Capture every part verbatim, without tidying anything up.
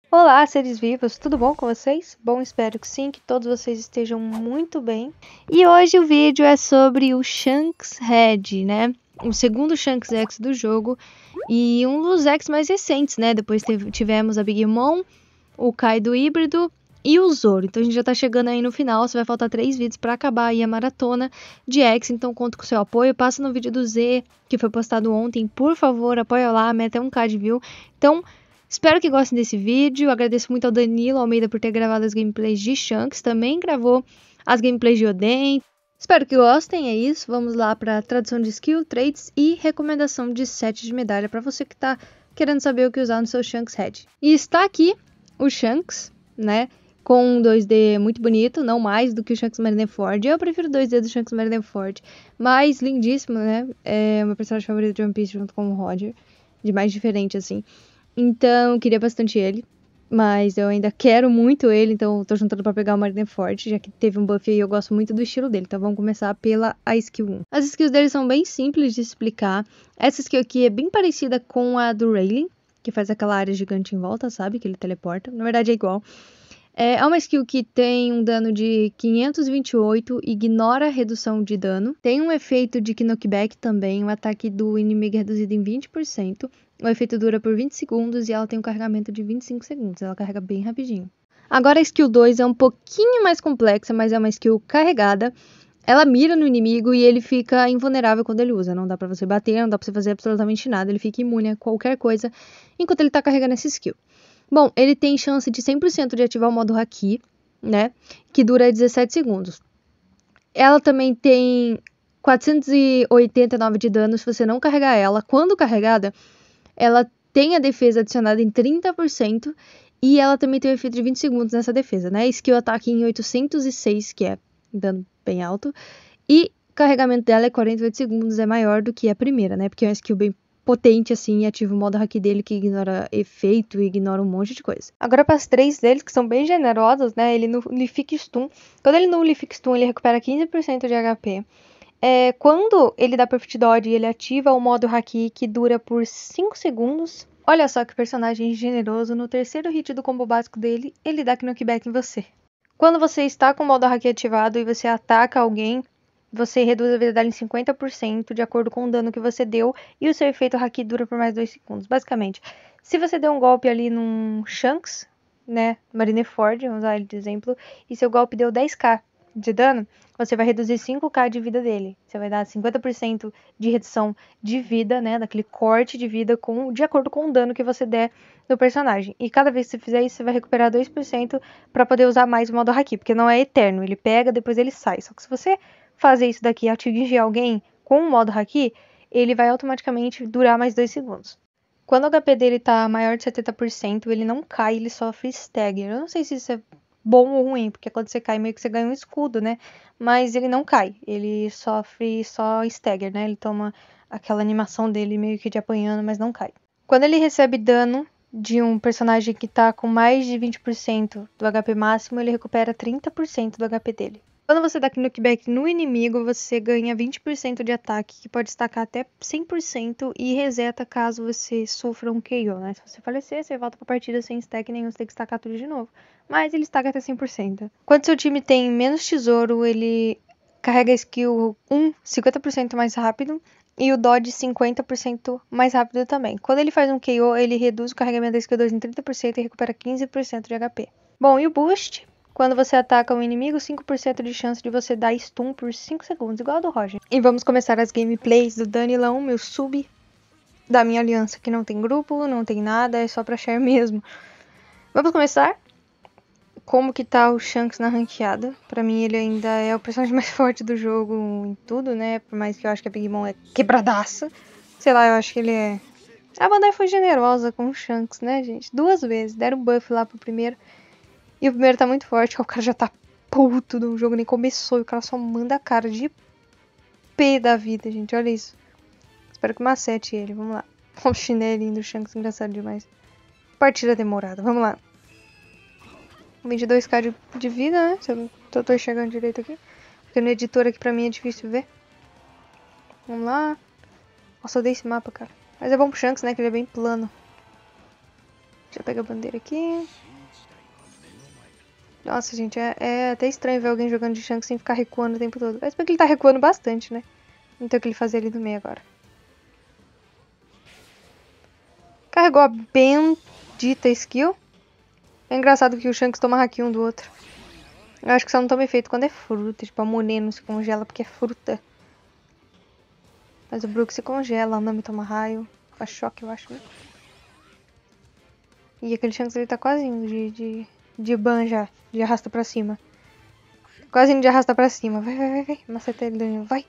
Olá, seres vivos, tudo bom com vocês? Bom, espero que sim, que todos vocês estejam muito bem. E hoje o vídeo é sobre o Shanks Red, né? O segundo Shanks X do jogo e um dos X mais recentes, né? Depois teve, tivemos a Big Mom, o Kaido híbrido e o Zoro. Então a gente já tá chegando aí no final, só vai faltar três vídeos para acabar aí a maratona de X, então conto com o seu apoio. Passa no vídeo do Z, que foi postado ontem, por favor, apoia lá, meta um K de view. Então, espero que gostem desse vídeo. Agradeço muito ao Danilo Almeida por ter gravado as gameplays de Shanks. Também gravou as gameplays de Oden. Espero que gostem, é isso. Vamos lá para tradução de skill, traits e recomendação de set de medalha para você que está querendo saber o que usar no seu Shanks Red. E está aqui o Shanks, né? Com um dois D muito bonito, não mais do que o Shanks Marineford. Eu prefiro o dois D do Shanks Marineford, mas lindíssimo, né? É o meu personagem favorito de One Piece junto com o Roger, de mais diferente assim. Então, eu queria bastante ele, mas eu ainda quero muito ele, então tô juntando pra pegar o Marineford, já que teve um buff e eu gosto muito do estilo dele. Então vamos começar pela a skill um. As skills dele são bem simples de explicar. Essa skill aqui é bem parecida com a do Rayleigh, que faz aquela área gigante em volta, sabe? Que ele teleporta. Na verdade é igual. É uma skill que tem um dano de quinhentos e vinte e oito, ignora a redução de dano. Tem um efeito de knockback também, um ataque do inimigo reduzido em vinte por cento. O efeito dura por vinte segundos e ela tem um carregamento de vinte e cinco segundos. Ela carrega bem rapidinho. Agora a skill dois é um pouquinho mais complexa, mas é uma skill carregada. Ela mira no inimigo e ele fica invulnerável quando ele usa. Não dá pra você bater, não dá pra você fazer absolutamente nada. Ele fica imune a qualquer coisa enquanto ele tá carregando essa skill. Bom, ele tem chance de cem por cento de ativar o modo Haki, né? Que dura dezessete segundos. Ela também tem quatrocentos e oitenta e nove de dano se você não carregar ela. Quando carregada, ela tem a defesa adicionada em trinta por cento e ela também tem o efeito de vinte segundos nessa defesa, né? Skill ataque em oitocentos e seis, que é dano bem alto. E carregamento dela é quarenta e oito segundos, é maior do que a primeira, né? Porque é uma skill bem potente, assim, e ativa o modo Haki dele, que ignora efeito e ignora um monte de coisa. Agora para as três deles, que são bem generosas, né? Ele nulifica stun. Quando ele nulifica stun, ele recupera quinze por cento de H P. É, quando ele dá Perfect Dodge, ele ativa o modo Haki, que dura por cinco segundos. Olha só que personagem generoso. No terceiro hit do combo básico dele, ele dá knockback em você. Quando você está com o modo Haki ativado e você ataca alguém, você reduz a vida dela em cinquenta por cento de acordo com o dano que você deu e o seu efeito Haki dura por mais dois segundos. Basicamente, se você deu um golpe ali num Shanks, né, Marineford, vamos usar ele de exemplo, e seu golpe deu dez k de dano, você vai reduzir cinco k de vida dele. Você vai dar cinquenta por cento de redução de vida, né, daquele corte de vida com, de acordo com o dano que você der no personagem. E cada vez que você fizer isso, você vai recuperar dois por cento para poder usar mais o modo Haki, porque não é eterno, ele pega, depois ele sai. Só que se você fazer isso daqui e atingir alguém com o modo Haki, ele vai automaticamente durar mais dois segundos. Quando o H P dele tá maior de setenta por cento, ele não cai, ele sofre stagger. Eu não sei se isso é bom ou ruim, porque quando você cai meio que você ganha um escudo, né? Mas ele não cai, ele sofre só stagger, né? Ele toma aquela animação dele meio que de apanhando, mas não cai. Quando ele recebe dano de um personagem que tá com mais de vinte por cento do H P máximo, ele recupera trinta por cento do H P dele. Quando você dá knockback no inimigo, você ganha vinte por cento de ataque, que pode estacar até cem por cento e reseta caso você sofra um K O, né? Se você falecer, você volta pra partida sem stack nenhum, você tem que estacar tudo de novo. Mas ele estaca até cem por cento. Quando seu time tem menos tesouro, ele carrega a skill um cinquenta por cento mais rápido e o dodge cinquenta por cento mais rápido também. Quando ele faz um K O, ele reduz o carregamento da skill dois em trinta por cento e recupera quinze por cento de H P. Bom, e o boost? Quando você ataca um inimigo, cinco por cento de chance de você dar stun por cinco segundos, igual a do Roger. E vamos começar as gameplays do Danilão, meu sub da minha aliança, que não tem grupo, não tem nada, é só pra share mesmo. Vamos começar? Como que tá o Shanks na ranqueada? Pra mim ele ainda é o personagem mais forte do jogo em tudo, né? Por mais que eu acho que a Big Mom é quebradaça. Sei lá, eu acho que ele é... A Bandai foi generosa com o Shanks, né, gente? Duas vezes. Deram um buff lá pro primeiro. E o primeiro tá muito forte, o cara já tá puto, o jogo nem começou e o cara só manda a cara de P da vida, gente. Olha isso. Espero que macete ele, vamos lá. O chinelinho do Shanks, engraçado demais. Partida demorada, vamos lá. vinte e dois k de, de vida, né? Se eu tô, tô enxergando direito aqui. Porque no editor aqui pra mim é difícil ver. Vamos lá. Nossa, eu odeio esse mapa, cara. Mas é bom pro Shanks, né? Que ele é bem plano. Deixa eu pegar a bandeira aqui. Nossa, gente, é, é até estranho ver alguém jogando de Shanks sem ficar recuando o tempo todo. Mas porque ele tá recuando bastante, né? Não tem o que ele fazer ali no meio agora. Carregou a bendita skill. É engraçado que o Shanks toma haki um do outro. Eu acho que só não toma efeito quando é fruta. Tipo, a Monet não se congela porque é fruta. Mas o Brook se congela, a Nami toma raio. Faz choque, eu acho, né? E aquele Shanks ele tá quase indo de, de, de ban já. De arrasta pra cima. Quase indo de arrasta pra cima. Vai, vai, vai, vai. Maceta ele, Daniel. Vai.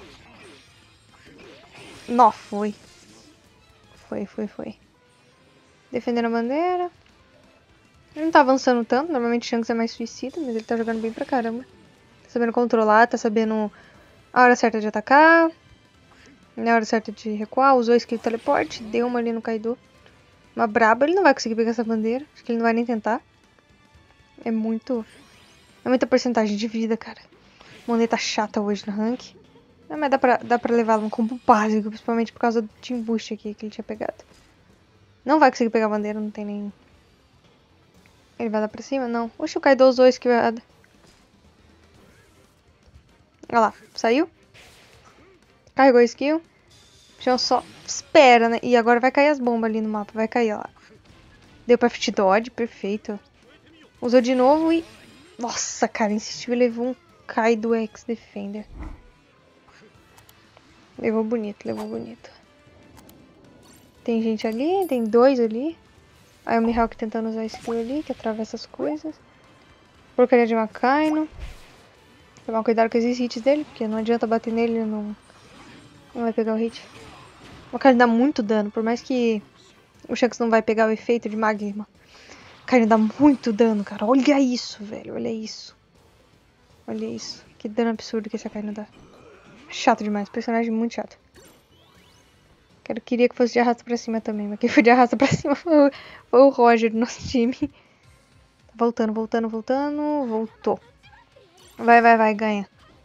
Nó, foi. Foi, foi, foi. Defendendo a bandeira. Ele não tá avançando tanto. Normalmente o Shanks é mais suicida, mas ele tá jogando bem pra caramba. Tá sabendo controlar, tá sabendo a hora certa de atacar. Na hora certa de recuar. Usou a skill teleporte. Deu uma ali no Kaido. Uma braba. Ele não vai conseguir pegar essa bandeira. Acho que ele não vai nem tentar. É muito... É muita porcentagem de vida, cara. Moneta chata hoje no rank. Não, mas dá pra, dá pra levar um combo básico. Principalmente por causa do Team Boost aqui que ele tinha pegado. Não vai conseguir pegar a bandeira. Não tem nem... Ele vai lá pra cima? Não. Oxe, o Kaido usou a skill errada. Olha lá. Saiu. Carregou a skill. Então só espera, né? E agora vai cair as bombas ali no mapa. Vai cair, ó lá. Deu pra fit dodge. Perfeito. Usou de novo e... Nossa, cara. Insistiu e levou um Kaido X-Defender. Levou bonito, levou bonito. Tem gente ali. Tem dois ali. Aí o Mihawk tentando usar a skill ali. Que atravessa as coisas. Porcaria de Makaino. Tomar cuidado com esses hits dele. Porque não adianta bater nele. Ele não, não vai pegar o hit. O Makaino dá muito dano. Por mais que o Shanks não vai pegar o efeito de magma. O Makaino dá muito dano, cara. Olha isso, velho. Olha isso. Olha isso. Que dano absurdo que esse Makaino dá. Chato demais. Personagem muito chato. Eu queria que fosse de arrasta pra cima também. Mas quem foi de arrasta pra cima foi o, foi o Roger do nosso time. Voltando, voltando, voltando. Voltou. Vai, vai, vai. Ganha.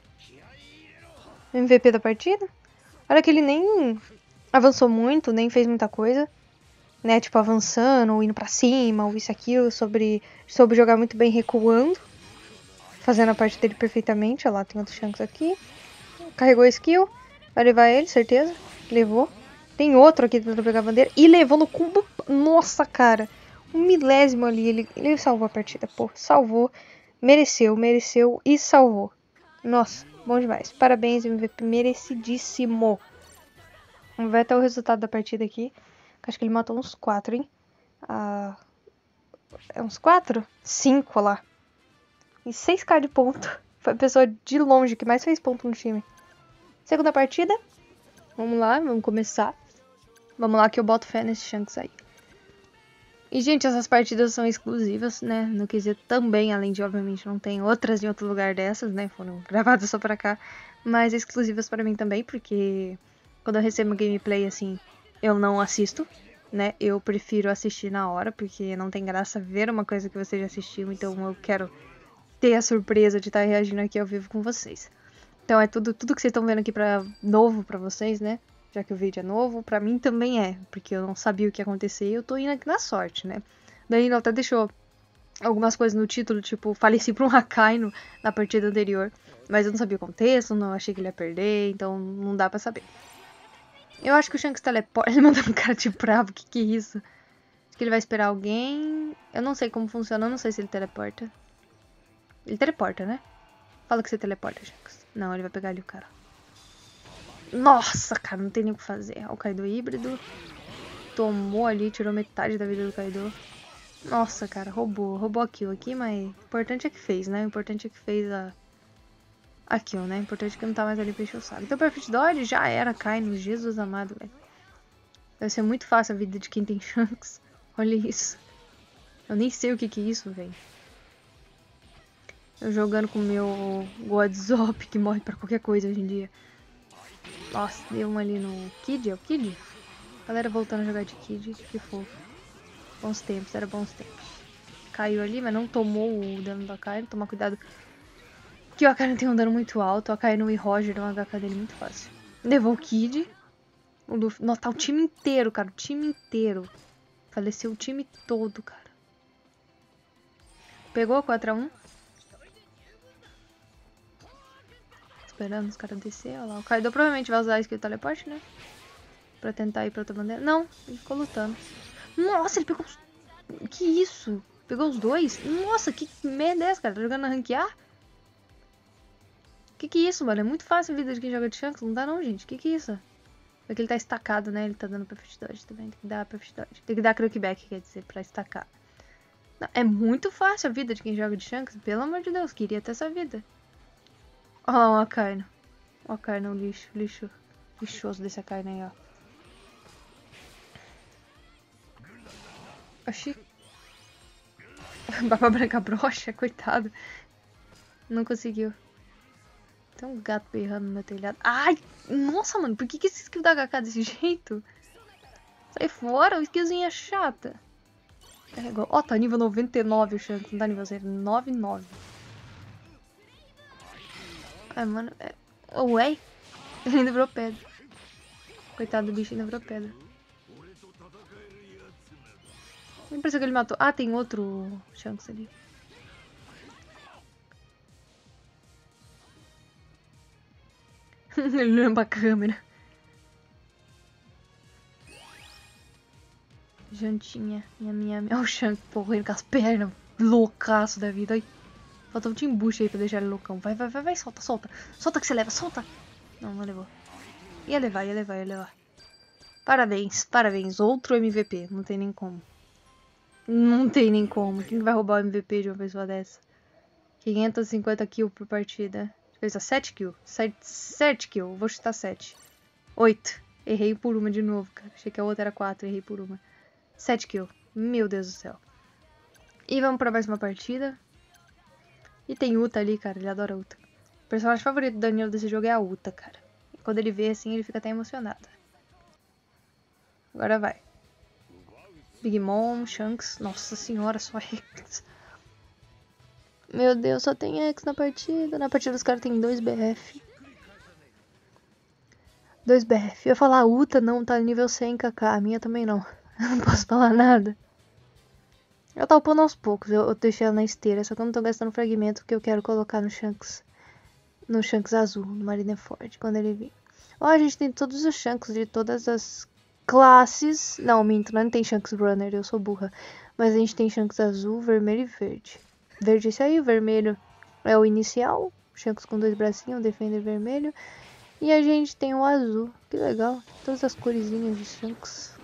M V P da partida. Olha que ele nem avançou muito. Nem fez muita coisa. Né? Tipo, avançando, ou indo pra cima, ou isso, aquilo. Sobre, soube jogar muito bem recuando. Fazendo a parte dele perfeitamente. Olha lá, tem outro Shanks aqui. Carregou a skill. Vai levar ele, certeza. Levou. Tem outro aqui tentando pegar a bandeira. E levou no combo. Nossa, cara. Um milésimo ali. Ele, ele salvou a partida. Pô, salvou. Mereceu, mereceu e salvou. Nossa, bom demais. Parabéns, M V P. Merecidíssimo. Vamos ver até o resultado da partida aqui. Acho que ele matou uns quatro, hein? Ah, é uns quatro? cinco lá. E seis k de ponto. Foi a pessoa de longe que mais fez ponto no time. Segunda partida. Vamos lá, vamos começar. Vamos lá que eu boto fé nesse Shanks aí. E, gente, essas partidas são exclusivas, né? No quesito também, além de, obviamente, não tem outras em outro lugar dessas, né? Foram gravadas só pra cá. Mas exclusivas pra mim também, porque quando eu recebo gameplay, assim, eu não assisto, né? Eu prefiro assistir na hora, porque não tem graça ver uma coisa que você já assistiu. Então eu quero ter a surpresa de estar reagindo aqui ao vivo com vocês. Então é tudo, tudo que vocês estão vendo aqui pra, novo pra vocês, né? Já que o vídeo é novo, pra mim também é, porque eu não sabia o que ia acontecer e eu tô indo aqui na sorte, né? Danilo até deixou algumas coisas no título, tipo, faleci pra um Hakaino na partida anterior, mas eu não sabia o contexto, não achei que ele ia perder, então não dá pra saber. Eu acho que o Shanks teleporta, ele mandou um cara de bravo, que que é isso? Acho que ele vai esperar alguém, eu não sei como funciona, eu não sei se ele teleporta. Ele teleporta, né? Fala que você teleporta, Shanks. Não, ele vai pegar ali o cara. Nossa, cara, não tem nem o que fazer. O Kaido híbrido. Tomou ali, tirou metade da vida do Kaido. Nossa, cara, roubou. Roubou a kill aqui, mas o importante é que fez, né? O importante é que fez a, a kill, né? O importante é que não tá mais ali pra encher o saco. Então, Perfect Dodge já era, cai no Jesus amado, velho. Deve ser muito fácil a vida de quem tem Shanks. Olha isso. Eu nem sei o que que é isso, velho. Eu jogando com o meu Godzop, que morre pra qualquer coisa hoje em dia. Nossa, deu uma ali no Kid, é o Kid? Galera voltando a jogar de Kid, que fofo. Bons tempos, era bons tempos. Caiu ali, mas não tomou o dano do Akainu. Tomar cuidado que o Akainu tem um dano muito alto. O Akainu e Roger dão um H K dele muito fácil. Levou o Kid. O Luffy. Nossa, tá o time inteiro, cara. O time inteiro. Faleceu o time todo, cara. Pegou quatro a um. Esperando os caras descer. Olha lá. O Kaido provavelmente vai usar a skill teleporte, né? Pra tentar ir pra outra bandeira. Não, ele ficou lutando. Nossa, ele pegou os... Que isso? Pegou os dois? Nossa, que merda é essa, cara? Tá jogando na ranquear? Que que é isso, mano? É muito fácil a vida de quem joga de Shanks. Não dá não, gente. Que que é isso? Porque ele tá estacado, né? Ele tá dando perfect dodge também. Tem que dar perfect dodge. Tem que dar crackback, quer dizer, pra estacar. Não, é muito fácil a vida de quem joga de Shanks. Pelo amor de Deus, queria ter essa vida. Olha lá um Acarno. O Acarno é um lixo, lixo. Lixoso desse Acarno aí, ó. Achei... Barba branca broxa, coitado. Não conseguiu. Tem um gato berrando no meu telhado. Ai, nossa, mano, por que que esse skill da H K desse jeito? Sai fora, o skillzinho é chata. Carregou. Ó, tá nível noventa e nove o Shanks, não tá nível zero. noventa e nove. Ai, mano, é... Ué? Ele ainda virou pedra. Coitado do bicho, ainda virou pedra. Não pareceu que ele matou. Ah, tem outro Shanks ali. Ele olhando pra câmera. Jantinha. Minha, minha, minha. Olha o Shanks correndo com as pernas. Loucaço da vida. Ai. Falta um timbuche aí pra deixar ele loucão. Vai, vai, vai, vai. Solta, solta. Solta que você leva, solta. Não, não levou. Ia levar, ia levar, ia levar. Parabéns, parabéns. Outro M V P. Não tem nem como. Não tem nem como. Quem vai roubar o M V P de uma pessoa dessa? quinhentos e cinquenta kills por partida. Fez sete kills. sete kills. Vou chutar sete. oito. Errei por uma de novo, cara. Achei que a outra era quatro. Errei por uma. sete kills. Meu Deus do céu. E vamos pra mais uma partida. E tem Uta ali, cara. Ele adora Uta. O personagem favorito do Daniel desse jogo é a Uta, cara. E quando ele vê assim, ele fica até emocionado. Agora vai. Big Mom, Shanks. Nossa senhora, só X. Meu Deus, só tem X na partida. Na partida dos caras tem dois B F. dois B F. Eu ia falar, a Uta não, tá nível cem K K. A minha também não. Eu não posso falar nada. Eu tô upando aos poucos. Eu, eu deixei ela na esteira. Só que eu não tô gastando fragmento porque eu quero colocar no Shanks. No Shanks azul, no Marineford, quando ele vir. Ó, a gente tem todos os Shanks de todas as classes. Não, minto, não tem Shanks Runner, eu sou burra. Mas a gente tem Shanks azul, vermelho e verde. Verde é esse aí, o vermelho é o inicial. Shanks com dois bracinhos, Defender vermelho. E a gente tem o azul, que legal. Todas as coresinhas de Shanks.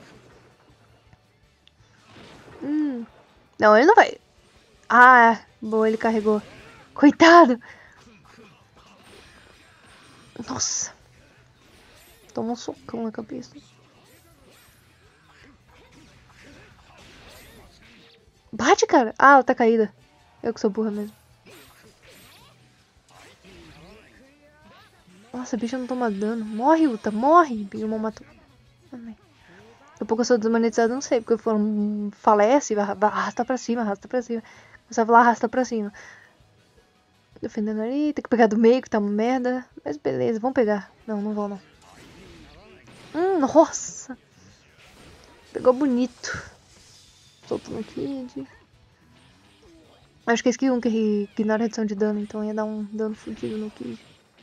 Hum. Não, ele não vai. Ah, boa, ele carregou. Coitado. Nossa. Toma um socão na cabeça. Bate, cara. Ah, ela tá caída. Eu que sou burra mesmo. Nossa, a bicha não toma dano. Morre, Uta, morre. Big Mom matou. Amém. Daqui a pouco eu sou desmonetizado, não sei. Porque eu falo, falece, arrasta pra cima, arrasta pra cima. Começava a falar, arrasta pra cima. Defendendo ali, tem que pegar do meio, que tá uma merda. Mas beleza, vamos pegar. Não, não vou não. Hum, nossa. Pegou bonito. Soltou no Kid. Acho que é skill um que ignora a redução de dano, então ia dar um dano fodido no Kid.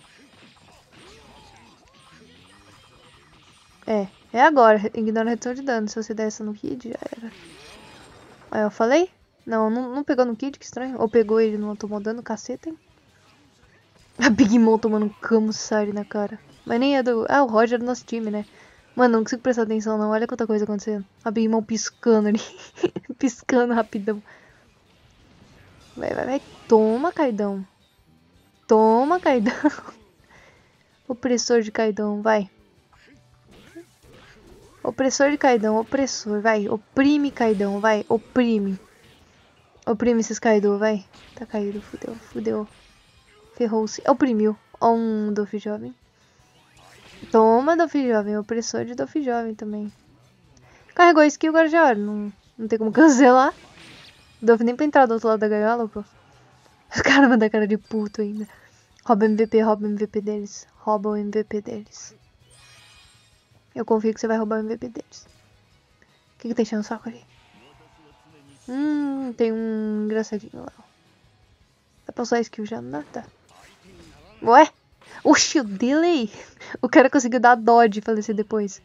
É, é agora. Ignora a redução de dano. Se você der essa no Kid, já era. Aí eu falei? Não, não, não pegou no Kid, que estranho. Ou pegou ele e não tomou dano, caceta, hein? A Big Mom tomando um Camusari na cara. Mas nem é do... Ah, o Roger é do nosso time, né? Mano, não consigo prestar atenção não. Olha quanta coisa acontecendo. A Big Mom piscando ali. Piscando rapidão. Vai, vai, vai. Toma, Kaidão. Toma, Kaidão. Opressor de Kaidão, vai. Opressor de Kaidão, opressor, vai. Oprime Kaidão, vai. Oprime. Oprime esses Kaido, vai. Tá caído, fudeu, fudeu. Ferrou-se. Oprimiu. Ó um Dofi Jovem. Toma, Dofi Jovem. Opressor de Dofi Jovem também. Carregou a skill, agora já era. Não, não tem como cancelar. Dofi nem pra entrar do outro lado da gaiola, pô. Os caras mandam cara de puto ainda. Rouba M V P, rouba o M V P deles. Rouba o M V P deles. Eu confio que você vai roubar o M V P deles. O que que tá enchendo o saco ali? Hum, tem um engraçadinho lá. Dá pra usar skill já? Não, tá. Ué? Oxi, o delay! O cara conseguiu dar dodge e falecer depois.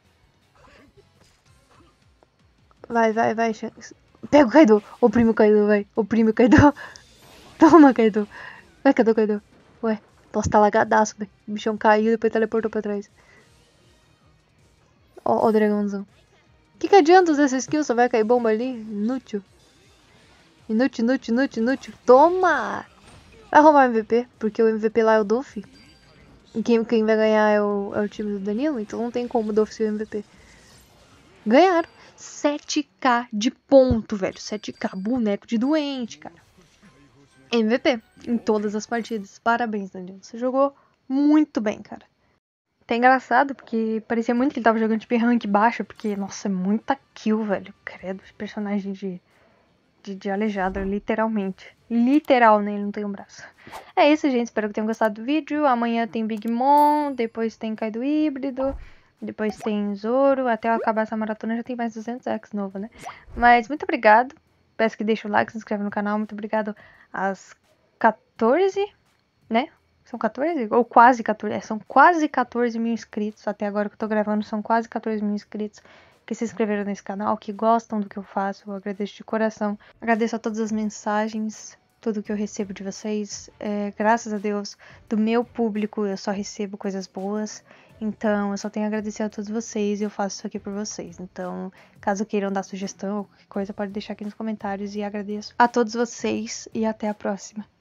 Vai, vai, vai, Shanks. Pega o Kaido. Oprime o Kaido, vai. Oprime o Kaido. Toma, Kaido. Vai, cadê o Kaido? Ué, nossa, tá lagadaço, velho. O bichão caiu e depois teleportou pra trás. Ó, ó o dragãozão. Que que adianta usar essa skill? Só vai cair bomba ali? Inútil. Inútil, inútil, inútil, inútil. Toma! Vai roubar o M V P, porque o M V P lá é o Doffy. E quem, quem vai ganhar é o, é o time do Danilo, então não tem como o Doffy ser o M V P. Ganharam. sete k de ponto, velho. sete k, boneco de doente, cara. M V P em todas as partidas. Parabéns, Danilo. Você jogou muito bem, cara. Até engraçado, porque parecia muito que ele tava jogando tipo em rank baixo, porque, nossa, é muita kill, velho. Credo, personagem de, de, de aleijado, literalmente. Literal, né? Ele não tem um braço. É isso, gente. Espero que tenham gostado do vídeo. Amanhã tem Big Mom, depois tem Kaido Híbrido, depois tem Zoro. Até eu acabar essa maratona já tem mais duzentos X novo, né? Mas muito obrigado. Peço que deixe o like, se inscreva no canal. Muito obrigado às quatorze, né? São quatorze? Ou quase quatorze? É, são quase quatorze mil inscritos. Até agora que eu tô gravando, são quase quatorze mil inscritos que se inscreveram nesse canal, que gostam do que eu faço. Eu agradeço de coração. Agradeço a todas as mensagens, tudo que eu recebo de vocês. É, graças a Deus, do meu público, eu só recebo coisas boas. Então, eu só tenho a agradecer a todos vocês e eu faço isso aqui por vocês. Então, caso queiram dar sugestão ou qualquer coisa, pode deixar aqui nos comentários e agradeço a todos vocês e até a próxima.